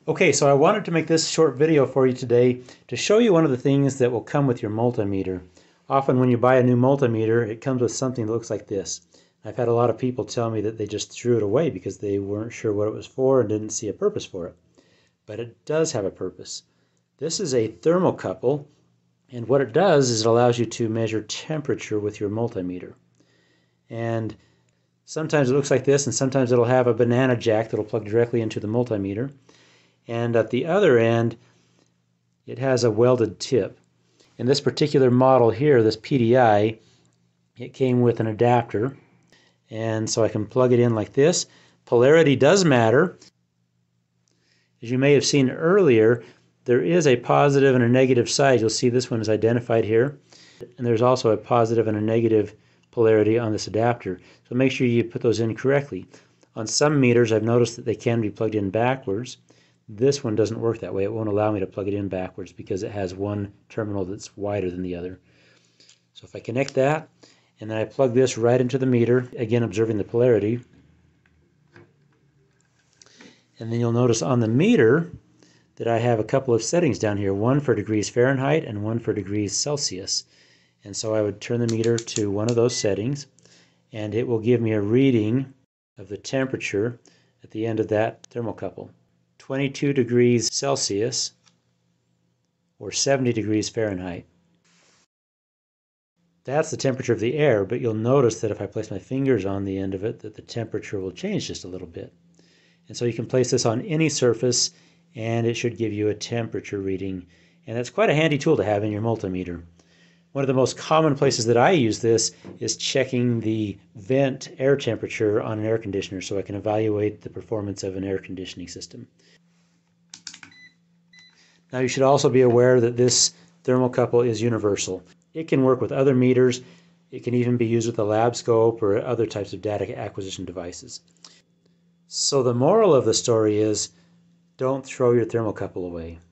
Okay, so I wanted to make this short video for you today to show you one of the things that will come with your multimeter. Often when you buy a new multimeter, it comes with something that looks like this. I've had a lot of people tell me that they just threw it away because they weren't sure what it was for and didn't see a purpose for it. But it does have a purpose. This is a thermocouple, and what it does is it allows you to measure temperature with your multimeter. And sometimes it looks like this, and sometimes it'll have a banana jack that'll plug directly into the multimeter. And at the other end, it has a welded tip. In this particular model here, this PDI, it came with an adapter, and so I can plug it in like this. Polarity does matter. As you may have seen earlier, there is a positive and a negative side. You'll see this one is identified here, and there's also a positive and a negative polarity on this adapter. So make sure you put those in correctly. On some meters, I've noticed that they can be plugged in backwards. This one doesn't work that way. It won't allow me to plug it in backwards because it has one terminal that's wider than the other. So if I connect that, and then I plug this right into the meter, again observing the polarity, and then you'll notice on the meter that I have a couple of settings down here, one for degrees Fahrenheit and one for degrees Celsius. And so I would turn the meter to one of those settings, and it will give me a reading of the temperature at the end of that thermocouple. 22 degrees Celsius or 70 degrees Fahrenheit. That's the temperature of the air, but you'll notice that if I place my fingers on the end of it, that the temperature will change just a little bit. And so you can place this on any surface and it should give you a temperature reading. And that's quite a handy tool to have in your multimeter. One of the most common places that I use this is checking the vent air temperature on an air conditioner so I can evaluate the performance of an air conditioning system. Now you should also be aware that this thermocouple is universal. It can work with other meters. It can even be used with a lab scope or other types of data acquisition devices. So the moral of the story is, don't throw your thermocouple away.